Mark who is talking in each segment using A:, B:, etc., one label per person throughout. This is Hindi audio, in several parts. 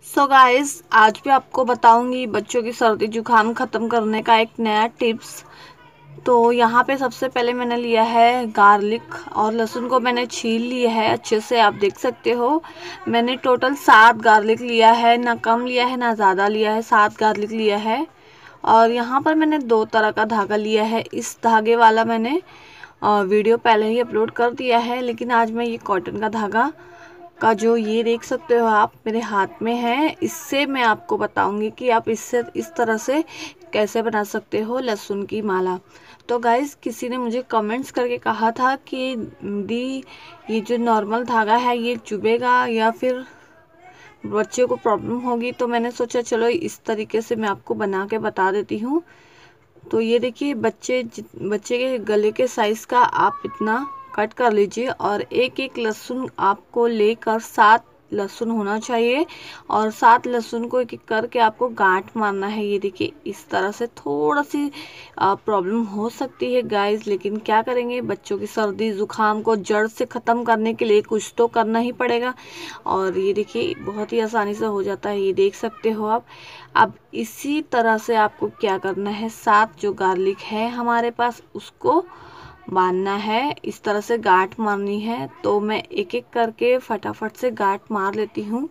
A: सो गाइस, आज भी आपको बताऊंगी बच्चों की सर्दी जुकाम ख़त्म करने का एक नया टिप्स। तो यहाँ पे सबसे पहले मैंने लिया है गार्लिक और लहसुन को मैंने छील लिया है अच्छे से। आप देख सकते हो मैंने टोटल 7 गार्लिक लिया है, ना कम लिया है ना ज़्यादा लिया है, 7 गार्लिक लिया है। और यहाँ पर मैंने 2 तरह का धागा लिया है। इस धागे वाला मैंने वीडियो पहले ही अपलोड कर दिया है, लेकिन आज मैं ये कॉटन का धागा का जो ये देख सकते हो आप मेरे हाथ में है, इससे मैं आपको बताऊंगी कि आप इससे इस तरह से कैसे बना सकते हो लहसुन की माला। तो गाइस, किसी ने मुझे कमेंट्स करके कहा था कि दी ये जो नॉर्मल धागा है ये चुभेगा या फिर बच्चे को प्रॉब्लम होगी, तो मैंने सोचा चलो इस तरीके से मैं आपको बना के बता देती हूँ। तो ये देखिए, बच्चे के गले के साइज का आप इतना कट कर लीजिए और एक एक लहसुन आपको लेकर 7 लहसुन होना चाहिए और 7 लहसुन को एक एक करके आपको गांठ मारना है। ये देखिए, इस तरह से थोड़ा सी प्रॉब्लम हो सकती है गाइस, लेकिन क्या करेंगे, बच्चों की सर्दी जुकाम को जड़ से ख़त्म करने के लिए कुछ तो करना ही पड़ेगा। और ये देखिए, बहुत ही आसानी से हो जाता है, ये देख सकते हो आप। अब इसी तरह से आपको क्या करना है, 7 जो गार्लिक है हमारे पास उसको बांधना है, इस तरह से गांठ मारनी है। तो मैं एक एक करके फटाफट से गांठ मार लेती हूँ।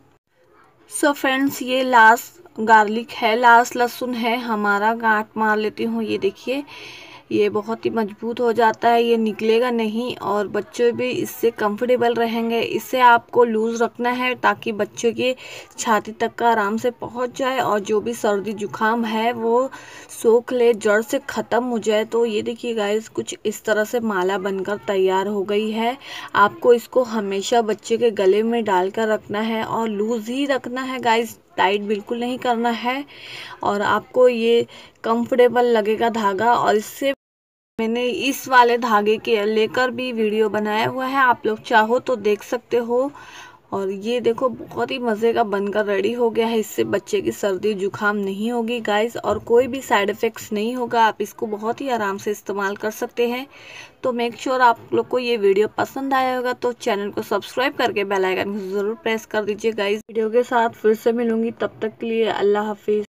A: सो फ्रेंड्स, ये लास्ट गार्लिक है, लास्ट लहसुन है हमारा, गांठ मार लेती हूँ। ये देखिए, ये बहुत ही मजबूत हो जाता है, ये निकलेगा नहीं और बच्चे भी इससे कंफर्टेबल रहेंगे। इसे आपको लूज़ रखना है ताकि बच्चों की छाती तक का आराम से पहुंच जाए और जो भी सर्दी जुकाम है वो सोख ले, जड़ से ख़त्म हो जाए। तो ये देखिए गाइस, कुछ इस तरह से माला बनकर तैयार हो गई है। आपको इसको हमेशा बच्चे के गले में डालकर रखना है और लूज़ ही रखना है गाइस, टाइट बिल्कुल नहीं करना है। और आपको ये कंफर्टेबल लगेगा धागा। और इससे मैंने इस वाले धागे के लेकर भी वीडियो बनाया हुआ है, आप लोग चाहो तो देख सकते हो। और ये देखो, बहुत ही मज़े का बनकर रेडी हो गया है। इससे बच्चे की सर्दी जुकाम नहीं होगी गाइस और कोई भी साइड इफ़ेक्ट्स नहीं होगा। आप इसको बहुत ही आराम से इस्तेमाल कर सकते हैं। तो मेक श्योर आप लोग को ये वीडियो पसंद आया होगा तो चैनल को सब्सक्राइब करके बेल आइकन को ज़रूर प्रेस कर दीजिए गाइस। वीडियो के साथ फिर से मिलूंगी, तब तक के लिए अल्लाह हाफिज़।